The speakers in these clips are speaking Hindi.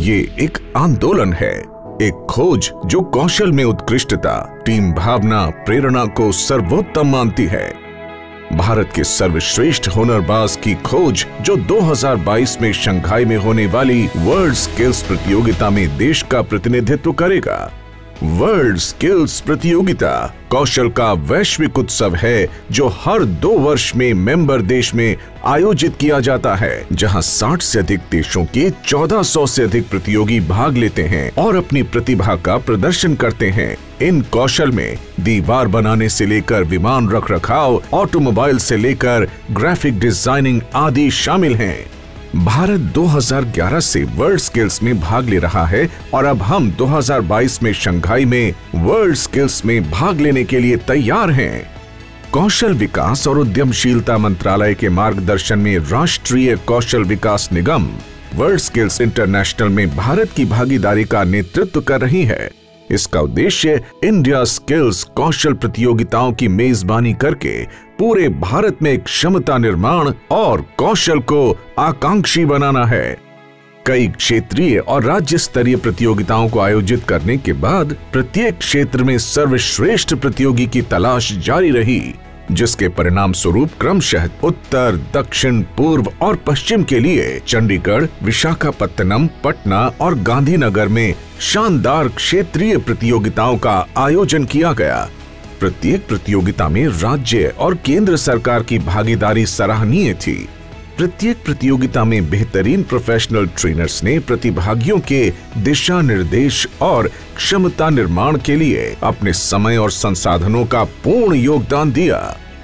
ये एक आंदोलन है, एक खोज जो कौशल में उत्कृष्टता, टीम भावना, प्रेरणा को सर्वोत्तम मानती है। भारत के सर्वश्रेष्ठ हुनरबाज की खोज जो 2022 में शंघाई में होने वाली वर्ल्ड स्किल्स प्रतियोगिता में देश का प्रतिनिधित्व करेगा। वर्ल्ड स्किल्स प्रतियोगिता कौशल का वैश्विक उत्सव है जो हर 2 वर्ष में मेंबर देश में आयोजित किया जाता है, जहां 60 से अधिक देशों के 1400 से अधिक प्रतियोगी भाग लेते हैं और अपनी प्रतिभा का प्रदर्शन करते हैं। इन कौशल में दीवार बनाने से लेकर विमान रखरखाव, ऑटोमोबाइल से लेकर ग्राफिक डिजाइनिंग आदि शामिल हैं। भारत 2011 से वर्ल्ड स्किल्स में भाग ले रहा है और अब हम 2022 में शंघाई में वर्ल्ड स्किल्स में भाग लेने के लिए तैयार हैं। कौशल विकास और उद्यमशीलता मंत्रालय के मार्गदर्शन में राष्ट्रीय कौशल विकास निगम वर्ल्ड स्किल्स इंटरनेशनल में भारत की भागीदारी का नेतृत्व कर रही है। इसका उद्देश्य इंडिया स्किल्स कौशल प्रतियोगिताओं की मेजबानी करके पूरे भारत में क्षमता निर्माण और कौशल को आकांक्षी बनाना है। कई क्षेत्रीय और राज्य स्तरीय प्रतियोगिताओं को आयोजित करने के बाद प्रत्येक क्षेत्र में सर्वश्रेष्ठ प्रतियोगी की तलाश जारी रही, जिसके परिणाम स्वरूप क्रमशः उत्तर, दक्षिण, पूर्व और पश्चिम के लिए चंडीगढ़, विशाखापत्तनम, पटना और गांधीनगर में शानदार क्षेत्रीय प्रतियोगिताओं का आयोजन किया गया। प्रत्येक प्रतियोगिता में राज्य और केंद्र सरकार की भागीदारी सराहनीय थी। प्रत्येक प्रतियोगिता में बेहतरीन प्रोफेशनल ट्रेनर्स ने प्रतिभागियों के दिशा निर्देश और क्षमता निर्माण के लिए अपने समय और संसाधनों का पूर्ण योगदान दिया।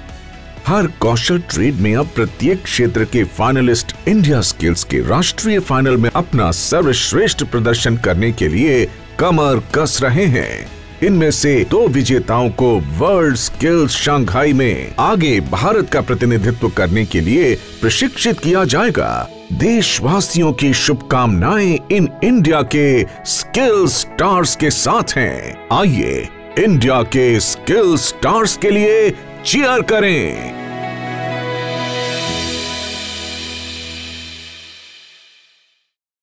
हर कौशल ट्रेड में अब प्रत्येक क्षेत्र के फाइनलिस्ट इंडिया स्किल्स के राष्ट्रीय फाइनल में अपना सर्वश्रेष्ठ प्रदर्शन करने के लिए कमर कस रहे हैं। इनमें से 2 विजेताओं को वर्ल्ड स्किल्स शंघाई में आगे भारत का प्रतिनिधित्व करने के लिए प्रशिक्षित किया जाएगा। देशवासियों की शुभकामनाएं इन इंडिया के स्किल स्टार्स के साथ हैं। आइए इंडिया के स्किल स्टार्स के लिए चीयर करें।